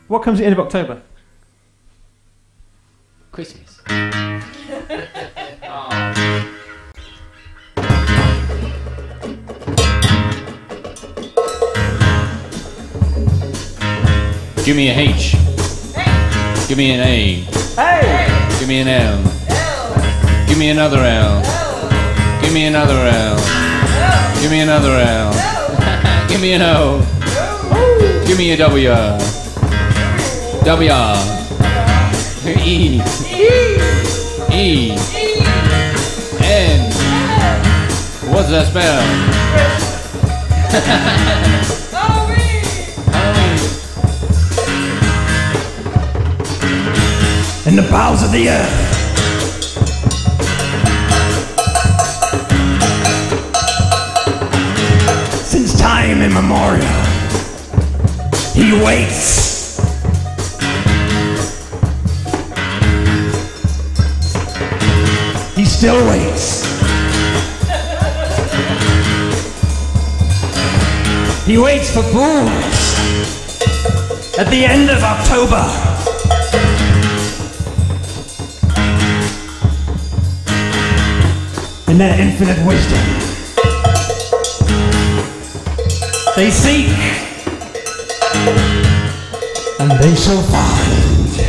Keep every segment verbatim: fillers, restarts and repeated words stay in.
What comes at the end of October? Christmas. Give me a H. Hey. Give me an A. Hey! Give me an L. L. Give me another L. L. Give me another L. L. Give me another L. L. Give me an O. O. Give me a W. W. E. E. E. N. What's that spell? In the bowels of the earth. Since time immemorial, he waits. He still waits. He waits for fools at the end of October. In their infinite wisdom, they seek, and they shall find.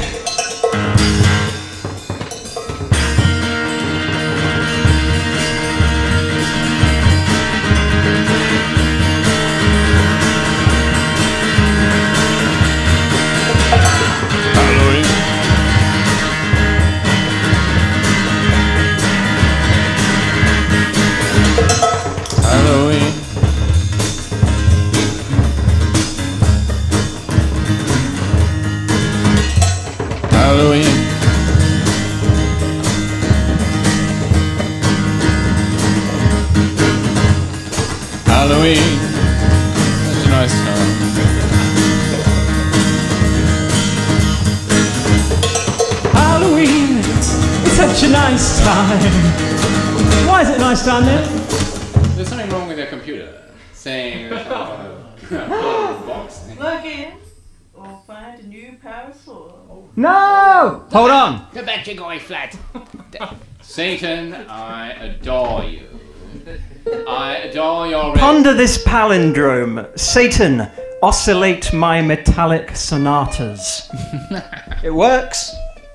Why is it a nice time then? There's something wrong with your computer saying there's a box. Plug in or find a new power source. No! Hold on! The battery going flat. Satan, I adore you. I adore your... Ponder this palindrome. Satan, oscillate my metallic sonatas. It works.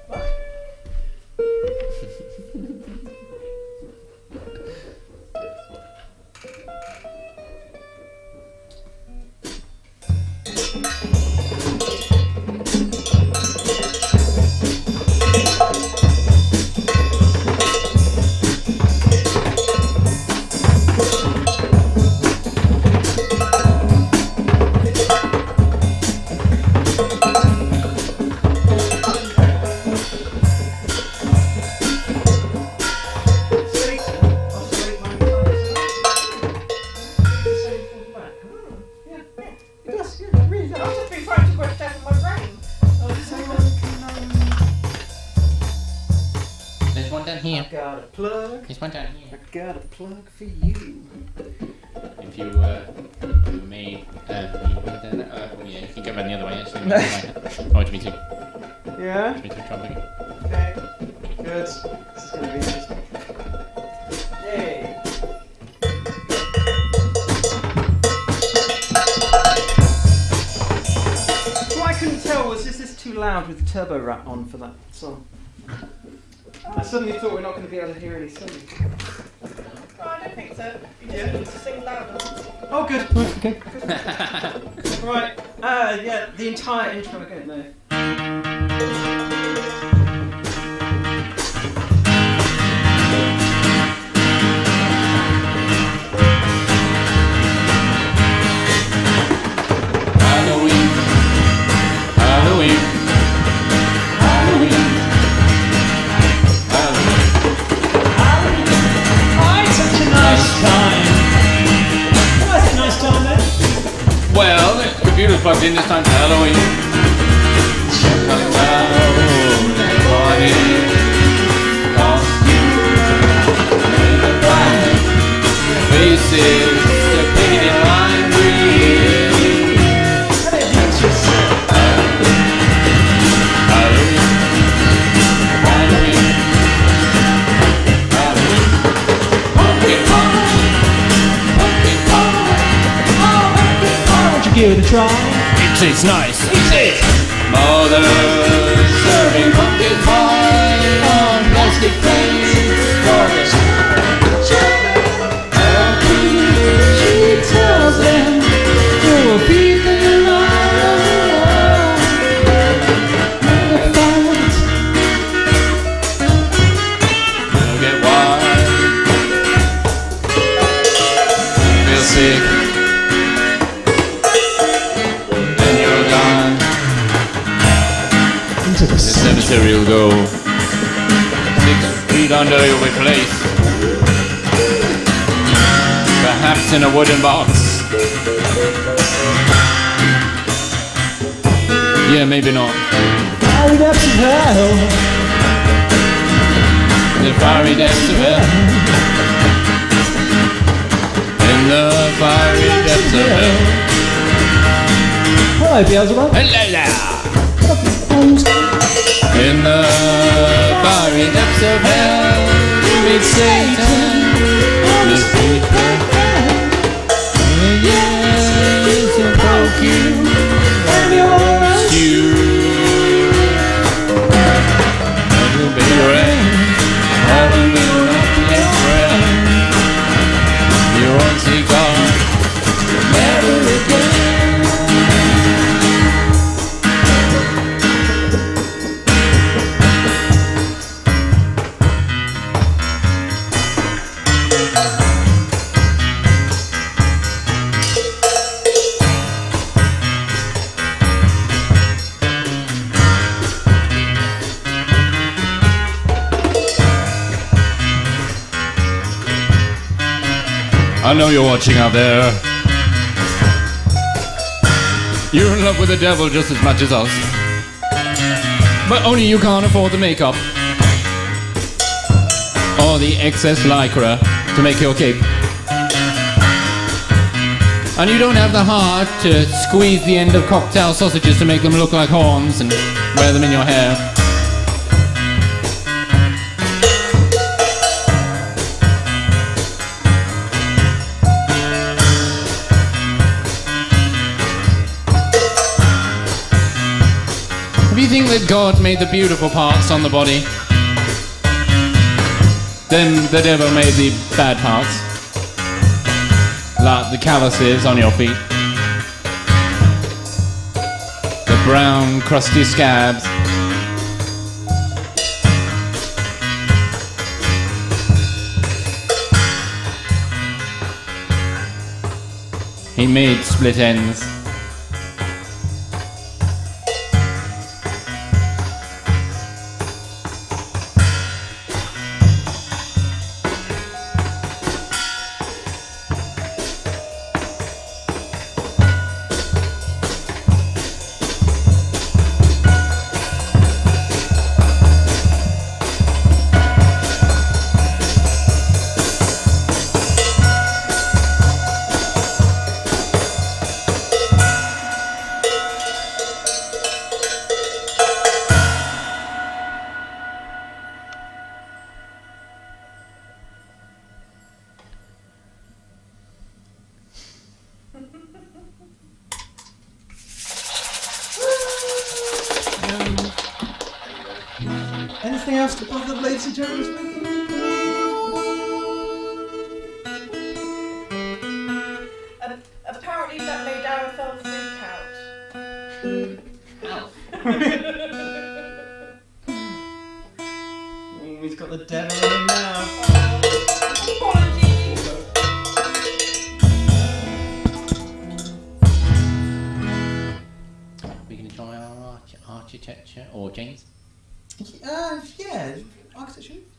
Got a plug for you. If you uh, you made uh, uh, oh yeah, you can go around the other way actually. Oh, it's me too. Yeah. It's me too. Try looking. Okay. Good. This is gonna be interesting. Yay. What I couldn't tell was, is this too loud with the turbo rat on for that song? I suddenly thought we're not going to be able to hear any singing. Oh, I don't think so. You just need to sing louder. Oh, good. Right, okay. Right. Uh, yeah, the entire intro again, no. Halloween. Halloween. Halloween. Well, the computer's plugged in this time for Halloween. Faces, they're painted in lime green. give it a try. It tastes nice. Eat it! Mother serving pumpkin pie on plastic plates for the children. She tells them to repeat the They'll get wild, feel sick, then you'll die. Into the The cemetery will go six feet under you'll be placed, perhaps in a wooden box. Yeah, maybe not. fiery depths of hell. The fiery depths of hell. In the fiery depths of hell. Hello, Beelzebub. Hello there. In the fiery depths of hell, you meet Satan, the thief of hell. Yes, he'll poke you and you're a stew. And you'll be rain, having been up your friend. You won't see God, never again. I know you're watching out there. You're in love with the devil just as much as us. But only you can't afford the makeup or the excess lycra to make your cape. And you don't have the heart to squeeze the end of cocktail sausages to make them look like horns and wear them in your hair. If you think that God made the beautiful parts on the body, then the devil made the bad parts, like the calluses on your feet, the brown crusty scabs, he made split ends. Anything else to bother ladies and gentlemen with? And apparently that made Arafel freak out. Oh, he's got the devil in him now. Apologies. We can try our arch architecture or James. Uh, yeah, architecture.